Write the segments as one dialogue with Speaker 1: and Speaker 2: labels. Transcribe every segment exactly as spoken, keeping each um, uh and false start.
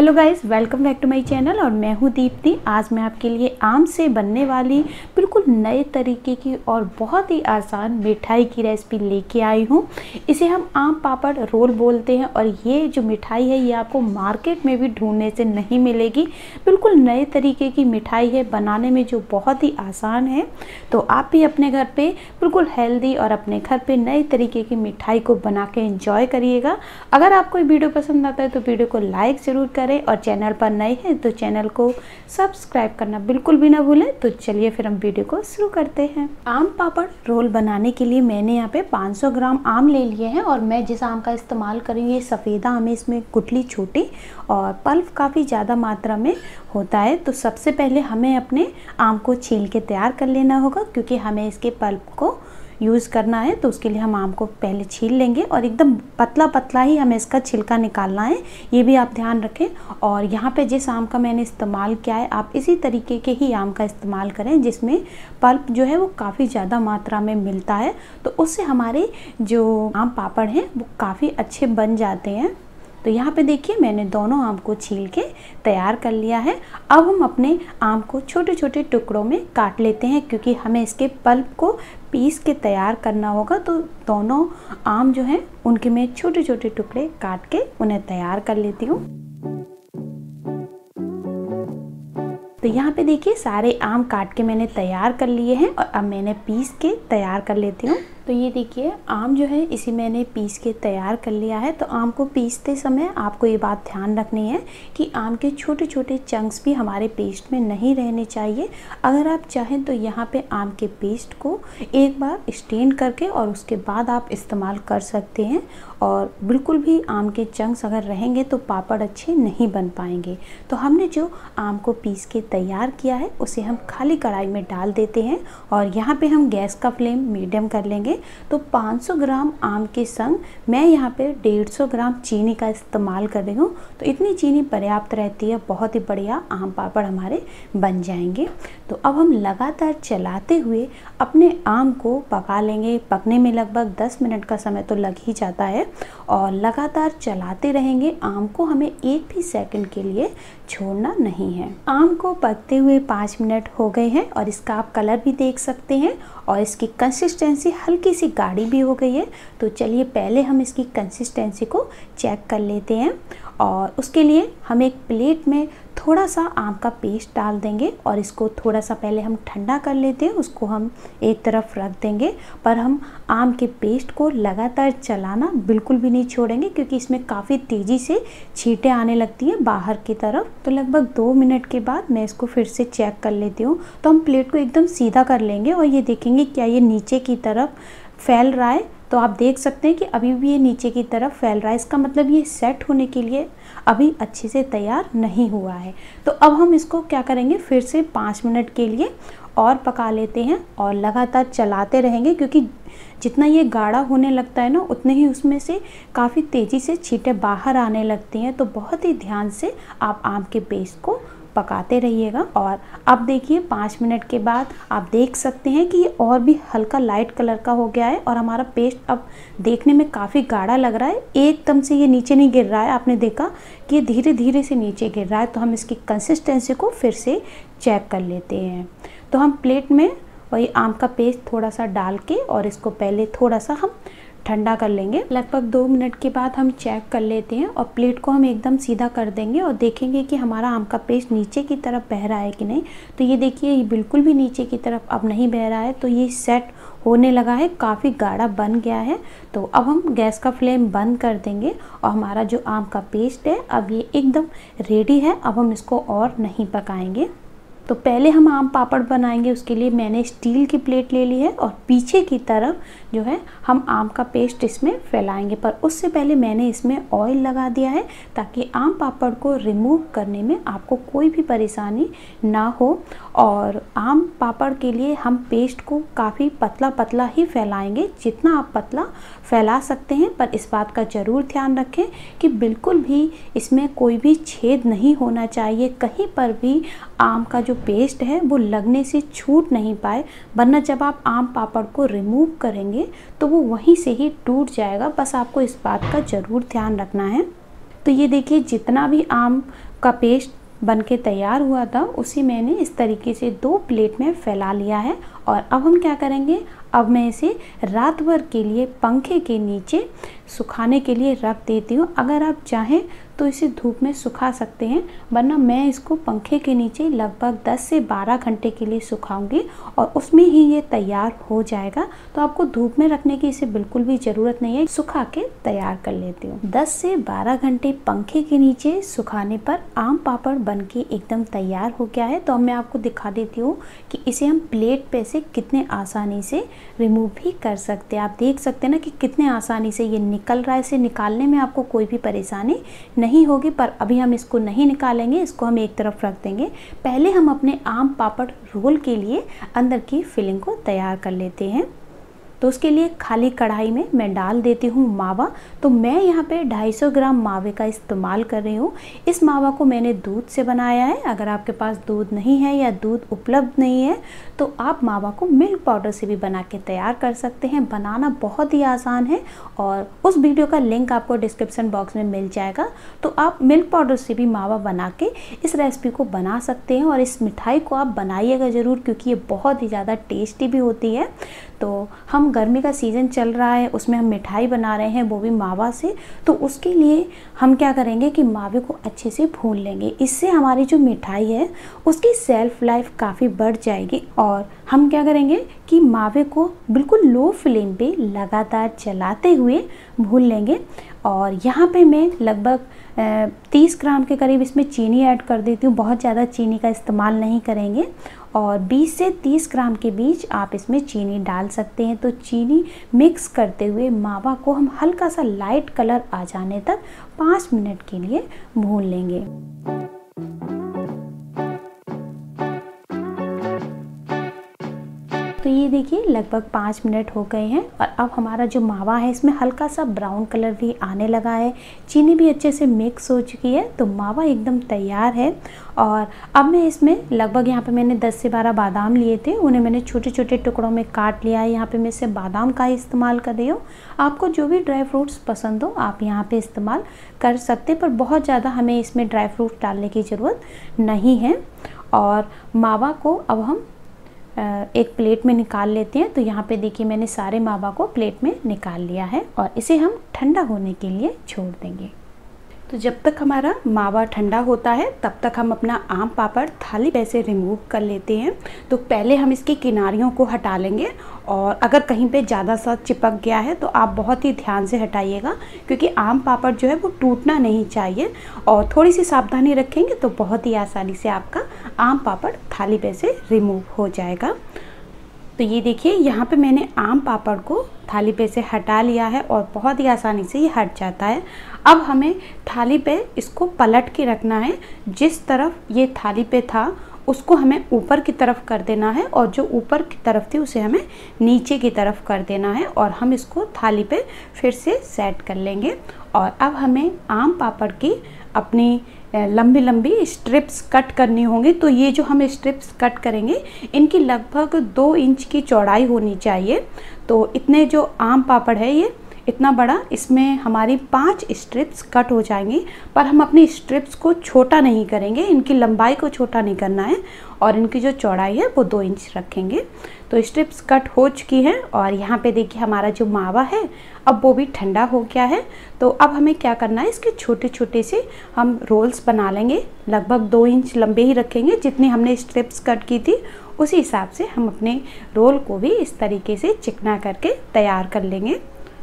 Speaker 1: Hello guys, welcome back to my channel और मैं हूं दीप्ति। आज मैं आपके लिए आम से बनने वाली बिल्कुल नए तरीके की और बहुत ही आसान मिठाई की रेसिपी लेके आई हूं। इसे हम आम पापड़ रोल बोलते हैं और ये जो मिठाई है ये आपको मार्केट में भी ढूंढने से नहीं मिलेगी। बिल्कुल नए तरीके की मिठाई है, बनाने में जो बहुत ही आसान है। तो आप भी अपने घर पे बिल्कुल हेल्दी और अपने घर पे नए तरीके की मिठाई को बना के एंजॉय करिएगा। अगर आपको ये वीडियो पसंद आता है तो वीडियो को लाइक ज़रूर करें और चैनल पर नए हैं तो चैनल को सब्सक्राइब करना बिल्कुल भी ना भूलें। तो चलिए फिर हम वीडियो को शुरू करते हैं। आम पापड़ रोल बनाने के लिए मैंने यहाँ पे पाँच सौ ग्राम आम ले लिए हैं और मैं जिस आम का इस्तेमाल करूँ ये सफ़ेदा आम है। इसमें गुठली छोटी और पल्प काफ़ी ज़्यादा मात्रा में होता है। तो सबसे पहले हमें अपने आम को छील के तैयार कर लेना होगा क्योंकि हमें इसके पल्प को यूज़ करना है। तो उसके लिए हम आम को पहले छील लेंगे और एकदम पतला पतला ही हमें इसका छिलका निकालना है, ये भी आप ध्यान रखें। और यहाँ पे जिस आम का मैंने इस्तेमाल किया है आप इसी तरीके के ही आम का इस्तेमाल करें जिसमें पल्प जो है वो काफ़ी ज़्यादा मात्रा में मिलता है। तो उससे हमारे जो आम पापड़ हैं वो काफ़ी अच्छे बन जाते हैं। तो यहाँ पे देखिए मैंने दोनों आम को छील के तैयार कर लिया है। अब हम अपने आम को छोटे छोटे टुकड़ों में काट लेते हैं क्योंकि हमें इसके पल्प को पीस के तैयार करना होगा। तो दोनों आम जो हैं उनके मैं छोटे छोटे टुकड़े काट के उन्हें तैयार कर लेती हूँ। तो यहाँ पे देखिए सारे आम काट के मैंने तैयार कर लिए हैं और अब मैंने पीस के तैयार कर लेती हूँ। तो ये देखिए आम जो है इसे मैंने पीस के तैयार कर लिया है। तो आम को पीसते समय आपको ये बात ध्यान रखनी है कि आम के छोटे छोटे चंक्स भी हमारे पेस्ट में नहीं रहने चाहिए। अगर आप चाहें तो यहाँ पे आम के पेस्ट को एक बार स्टेन करके और उसके बाद आप इस्तेमाल कर सकते हैं। और बिल्कुल भी आम के चंक्स अगर रहेंगे तो पापड़ अच्छे नहीं बन पाएंगे। तो हमने जो आम को पीस के तैयार किया है उसे हम खाली कढ़ाई में डाल देते हैं और यहाँ पे हम गैस का फ्लेम मीडियम कर लेंगे। तो पाँच सौ ग्राम आम के संग मैं यहाँ पे डेढ़ सौ ग्राम चीनी का इस्तेमाल कर रही हूँ। तो इतनी चीनी पर्याप्त रहती है, बहुत ही बढ़िया आम पापड़ हमारे बन जाएंगे। तो अब हम लगातार चलाते हुए अपने आम को पका लेंगे। पकने में लगभग दस मिनट का समय तो लग ही जाता है और लगातार चलाते रहेंगे। आम को हमें एक भी सेकंड के लिए छोड़ना नहीं है। आम को पकते हुए पाँच मिनट हो गए हैं और इसका आप कलर भी देख सकते हैं और इसकी कंसिस्टेंसी हल्की सी गाढ़ी भी हो गई है। तो चलिए पहले हम इसकी कंसिस्टेंसी को चेक कर लेते हैं और उसके लिए हम एक प्लेट में थोड़ा सा आम का पेस्ट डाल देंगे और इसको थोड़ा सा पहले हम ठंडा कर लेते हैं। उसको हम एक तरफ रख देंगे पर हम आम के पेस्ट को लगातार चलाना बिल्कुल भी नहीं छोड़ेंगे क्योंकि इसमें काफ़ी तेज़ी से छींटें आने लगती हैं बाहर की तरफ। तो लगभग दो मिनट के बाद मैं इसको फिर से चेक कर लेती हूँ। तो हम प्लेट को एकदम सीधा कर लेंगे और ये देखेंगे क्या ये नीचे की तरफ फैल रहा है। तो आप देख सकते हैं कि अभी भी ये नीचे की तरफ फैल रहा है, इसका मतलब ये सेट होने के लिए अभी अच्छे से तैयार नहीं हुआ है। तो अब हम इसको क्या करेंगे, फिर से पाँच मिनट के लिए और पका लेते हैं और लगातार चलाते रहेंगे क्योंकि जितना ये गाढ़ा होने लगता है ना उतने ही उसमें से काफ़ी तेज़ी से छींटें बाहर आने लगती हैं। तो बहुत ही ध्यान से आप आम के पेस्ट को पकाते रहिएगा। और अब देखिए पाँच मिनट के बाद आप देख सकते हैं कि ये और भी हल्का लाइट कलर का हो गया है और हमारा पेस्ट अब देखने में काफ़ी गाढ़ा लग रहा है। एकदम से ये नीचे नहीं गिर रहा है, आपने देखा कि ये धीरे धीरे से नीचे गिर रहा है। तो हम इसकी कंसिस्टेंसी को फिर से चेक कर लेते हैं। तो हम प्लेट में वही आम का पेस्ट थोड़ा सा डाल के और इसको पहले थोड़ा सा हम ठंडा कर लेंगे। लगभग दो मिनट के बाद हम चेक कर लेते हैं और प्लेट को हम एकदम सीधा कर देंगे और देखेंगे कि हमारा आम का पेस्ट नीचे की तरफ बह रहा है कि नहीं। तो ये देखिए ये बिल्कुल भी नीचे की तरफ अब नहीं बह रहा है। तो ये सेट होने लगा है, काफ़ी गाढ़ा बन गया है। तो अब हम गैस का फ्लेम बंद कर देंगे और हमारा जो आम का पेस्ट है अब ये एकदम रेडी है। अब हम इसको और नहीं पकाएंगे। तो पहले हम आम पापड़ बनाएंगे, उसके लिए मैंने स्टील की प्लेट ले ली है और पीछे की तरफ जो है हम आम का पेस्ट इसमें फैलाएंगे। पर उससे पहले मैंने इसमें ऑयल लगा दिया है ताकि आम पापड़ को रिमूव करने में आपको कोई भी परेशानी ना हो। और आम पापड़ के लिए हम पेस्ट को काफ़ी पतला पतला ही फैलाएंगे, जितना आप पतला फैला सकते हैं। पर इस बात का ज़रूर ध्यान रखें कि बिल्कुल भी इसमें कोई भी छेद नहीं होना चाहिए, कहीं पर भी आम का जो पेस्ट है वो लगने से छूट नहीं पाए, वरना जब आप आम पापड़ को रिमूव करेंगे तो वो वहीं से ही टूट जाएगा। बस आपको इस बात का ज़रूर ध्यान रखना है। तो ये देखिए जितना भी आम का पेस्ट बन के तैयार हुआ था उसी मैंने इस तरीके से दो प्लेट में फैला लिया है। और अब हम क्या करेंगे, अब मैं इसे रात भर के लिए पंखे के नीचे सुखाने के लिए रख देती हूँ। अगर आप चाहें तो इसे धूप में सुखा सकते हैं, वरना मैं इसको पंखे के नीचे लगभग दस से बारह घंटे के लिए सुखाऊंगी और उसमें ही ये तैयार हो जाएगा। तो आपको धूप में रखने की इसे बिल्कुल भी ज़रूरत नहीं है, सुखा के तैयार कर लेती हूँ। दस से बारह घंटे पंखे के नीचे सुखाने पर आम पापड़ बनके एकदम तैयार हो गया है। तो अब मैं आपको दिखा देती हूँ कि इसे हम प्लेट पे से कितने आसानी से रिमूव भी कर सकते हैं। आप देख सकते हैं ना कि कितने आसानी से ये निकल रहा है। इसे निकालने में आपको कोई भी परेशानी नहीं होगी, पर अभी हम इसको नहीं निकालेंगे, इसको हम एक तरफ रख देंगे। पहले हम अपने आम पापड़ रोल के लिए अंदर की फिलिंग को तैयार कर लेते हैं। तो उसके लिए खाली कढ़ाई में मैं डाल देती हूँ मावा। तो मैं यहाँ पे दो सौ पचास ग्राम मावे का इस्तेमाल कर रही हूँ। इस मावा को मैंने दूध से बनाया है। अगर आपके पास दूध नहीं है या दूध उपलब्ध नहीं है तो आप मावा को मिल्क पाउडर से भी बना के तैयार कर सकते हैं। बनाना बहुत ही आसान है और उस वीडियो का लिंक आपको डिस्क्रिप्शन बॉक्स में मिल जाएगा। तो आप मिल्क पाउडर से भी मावा बना के इस रेसिपी को बना सकते हैं और इस मिठाई को आप बनाइएगा ज़रूर, क्योंकि ये बहुत ही ज़्यादा टेस्टी भी होती है। तो हम गर्मी का सीज़न चल रहा है, उसमें हम मिठाई बना रहे हैं वो भी मावा से। तो उसके लिए हम क्या करेंगे कि मावे को अच्छे से भून लेंगे। इससे हमारी जो मिठाई है उसकी सेल्फ लाइफ काफ़ी बढ़ जाएगी। और हम क्या करेंगे कि मावे को बिल्कुल लो फ्लेम पे लगातार चलाते हुए भून लेंगे। और यहाँ पे मैं लगभग तीस ग्राम के करीब इसमें चीनी ऐड कर देती हूँ। बहुत ज़्यादा चीनी का इस्तेमाल नहीं करेंगे और बीस से तीस ग्राम के बीच आप इसमें चीनी डाल सकते हैं। तो चीनी मिक्स करते हुए मावा को हम हल्का सा लाइट कलर आ जाने तक पाँच मिनट के लिए भून लेंगे। तो ये देखिए लगभग पाँच मिनट हो गए हैं और अब हमारा जो मावा है इसमें हल्का सा ब्राउन कलर भी आने लगा है, चीनी भी अच्छे से मिक्स हो चुकी है। तो मावा एकदम तैयार है। और अब मैं इसमें लगभग यहाँ पे मैंने दस से बारह बादाम लिए थे, उन्हें मैंने छोटे छोटे टुकड़ों में काट लिया है। यहाँ पे मैं से बादाम का इस्तेमाल कर रही हूँ। आपको जो भी ड्राई फ्रूट्स पसंद हो आप यहाँ पे इस्तेमाल कर सकते हैं, पर बहुत ज़्यादा हमें इसमें ड्राई फ्रूट डालने की ज़रूरत नहीं है। और मावा को अब हम एक प्लेट में निकाल लेते हैं। तो यहाँ पे देखिए मैंने सारे मावा को प्लेट में निकाल लिया है और इसे हम ठंडा होने के लिए छोड़ देंगे। तो जब तक हमारा मावा ठंडा होता है तब तक हम अपना आम पापड़ थाली पे से रिमूव कर लेते हैं। तो पहले हम इसकी किनारियों को हटा लेंगे और अगर कहीं पे ज़्यादा सा चिपक गया है तो आप बहुत ही ध्यान से हटाइएगा, क्योंकि आम पापड़ जो है वो टूटना नहीं चाहिए। और थोड़ी सी सावधानी रखेंगे तो बहुत ही आसानी से आपका आम पापड़ थाली पे से रिमूव हो जाएगा। तो ये देखिए यहाँ पे मैंने आम पापड़ को थाली पे से हटा लिया है और बहुत ही आसानी से ये हट जाता है। अब हमें थाली पे इसको पलट के रखना है। जिस तरफ ये थाली पे था उसको हमें ऊपर की तरफ कर देना है और जो ऊपर की तरफ थी उसे हमें नीचे की तरफ कर देना है और हम इसको थाली पे फिर से सेट कर लेंगे। और अब हमें आम पापड़ की अपनी लंबी लंबी स्ट्रिप्स कट करनी होंगी। तो ये जो हम स्ट्रिप्स कट करेंगे इनकी लगभग दो इंच की चौड़ाई होनी चाहिए। तो इतने जो आम पापड़ है ये इतना बड़ा, इसमें हमारी पांच स्ट्रिप्स कट हो जाएंगी। पर हम अपनी स्ट्रिप्स को छोटा नहीं करेंगे, इनकी लंबाई को छोटा नहीं करना है और इनकी जो चौड़ाई है वो दो इंच रखेंगे। तो स्ट्रिप्स कट हो चुकी हैं और यहाँ पे देखिए हमारा जो मावा है अब वो भी ठंडा हो गया है। तो अब हमें क्या करना है, इसके छोटे छोटे से हम रोल्स बना लेंगे। लगभग दो इंच लंबे ही रखेंगे, जितनी हमने स्ट्रिप्स कट की थी उसी हिसाब से हम अपने रोल को भी इस तरीके से चिकना करके तैयार कर लेंगे।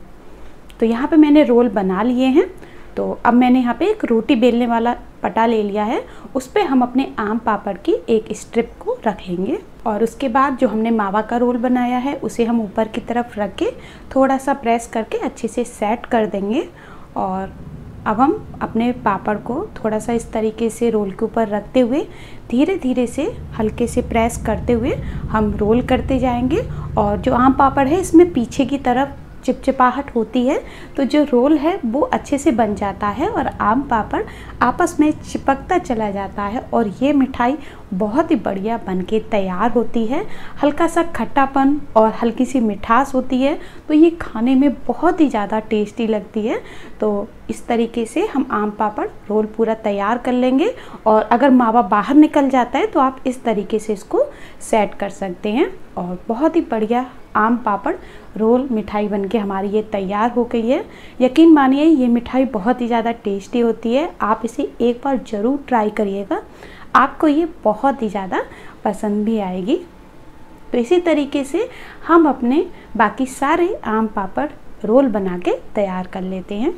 Speaker 1: तो यहाँ पे मैंने रोल बना लिए हैं। तो अब मैंने यहाँ पे एक रोटी बेलने वाला पटा ले लिया है, उस पर हम अपने आम पापड़ की एक स्ट्रिप को रख लेंगे और उसके बाद जो हमने मावा का रोल बनाया है उसे हम ऊपर की तरफ रख के थोड़ा सा प्रेस करके अच्छे से सेट कर देंगे। और अब हम अपने पापड़ को थोड़ा सा इस तरीके से रोल के ऊपर रखते हुए धीरे धीरे से हल्के से प्रेस करते हुए हम रोल करते जाएंगे। और जो आम पापड़ है इसमें पीछे की तरफ चिपचिपाहट होती है, तो जो रोल है वो अच्छे से बन जाता है और आम पापड़ आपस में चिपकता चला जाता है और ये मिठाई बहुत ही बढ़िया बनके तैयार होती है। हल्का सा खट्टापन और हल्की सी मिठास होती है, तो ये खाने में बहुत ही ज़्यादा टेस्टी लगती है। तो इस तरीके से हम आम पापड़ रोल पूरा तैयार कर लेंगे, और अगर मावा बाहर निकल जाता है तो आप इस तरीके से इसको सेट कर सकते हैं। और बहुत ही बढ़िया आम पापड़ रोल मिठाई बनके हमारी ये तैयार हो गई है। यकीन मानिए ये मिठाई बहुत ही ज़्यादा टेस्टी होती है। आप इसे एक बार ज़रूर ट्राई करिएगा, आपको ये बहुत ही ज़्यादा पसंद भी आएगी। तो इसी तरीके से हम अपने बाकी सारे आम पापड़ रोल बना के तैयार कर लेते हैं।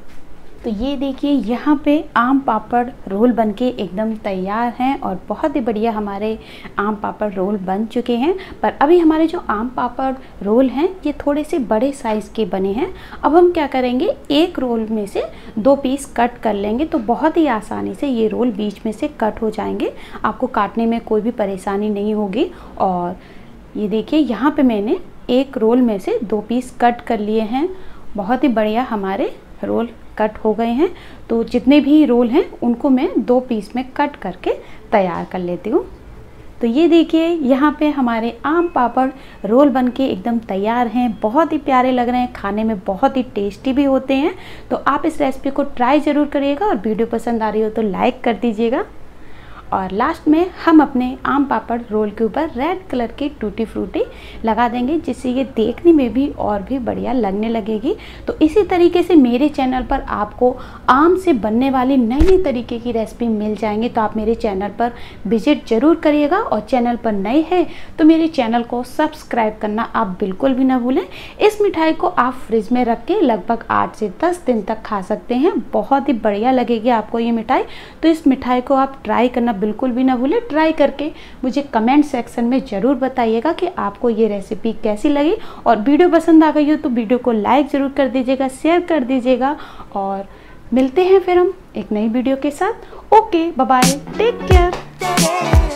Speaker 1: तो ये देखिए यहाँ पे आम पापड़ रोल बनके एकदम तैयार हैं और बहुत ही बढ़िया हमारे आम पापड़ रोल बन चुके हैं। पर अभी हमारे जो आम पापड़ रोल हैं ये थोड़े से बड़े साइज़ के बने हैं। अब हम क्या करेंगे, एक रोल में से दो पीस कट कर लेंगे, तो बहुत ही आसानी से ये रोल बीच में से कट हो जाएंगे। आपको काटने में कोई भी परेशानी नहीं होगी। और ये देखिए यहाँ पर मैंने एक रोल में से दो पीस कट कर लिए हैं। बहुत ही बढ़िया हमारे रोल कट हो गए हैं। तो जितने भी रोल हैं उनको मैं दो पीस में कट करके तैयार कर लेती हूँ। तो ये देखिए यहाँ पे हमारे आम पापड़ रोल बनके एकदम तैयार हैं। बहुत ही प्यारे लग रहे हैं, खाने में बहुत ही टेस्टी भी होते हैं। तो आप इस रेसिपी को ट्राई ज़रूर करिएगा, और वीडियो पसंद आ रही हो तो लाइक कर दीजिएगा। और लास्ट में हम अपने आम पापड़ रोल के ऊपर रेड कलर की टूटी फ्रूटी लगा देंगे, जिससे ये देखने में भी और भी बढ़िया लगने लगेगी। तो इसी तरीके से मेरे चैनल पर आपको आम से बनने वाली नई तरीके की रेसिपी मिल जाएंगी। तो आप मेरे चैनल पर विजिट ज़रूर करिएगा, और चैनल पर नए हैं तो मेरे चैनल को सब्सक्राइब करना आप बिल्कुल भी ना भूलें। इस मिठाई को आप फ्रिज में रख के लगभग आठ से दस दिन तक खा सकते हैं। बहुत ही बढ़िया लगेगी आपको ये मिठाई। तो इस मिठाई को आप ट्राई करना बिल्कुल भी ना भूलें। ट्राई करके मुझे कमेंट सेक्शन में ज़रूर बताइएगा कि आपको ये रेसिपी कैसी लगी। और वीडियो पसंद आ गई हो तो वीडियो को लाइक ज़रूर कर दीजिएगा, शेयर कर दीजिएगा। और मिलते हैं फिर हम एक नई वीडियो के साथ। Okay, bye bye, take care.